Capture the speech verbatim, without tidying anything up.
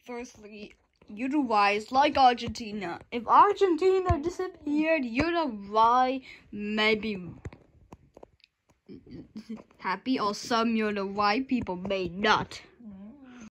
Firstly, you're the wise, like Argentina. If Argentina disappeared, you're the why maybe happy, or some you're the why people may not.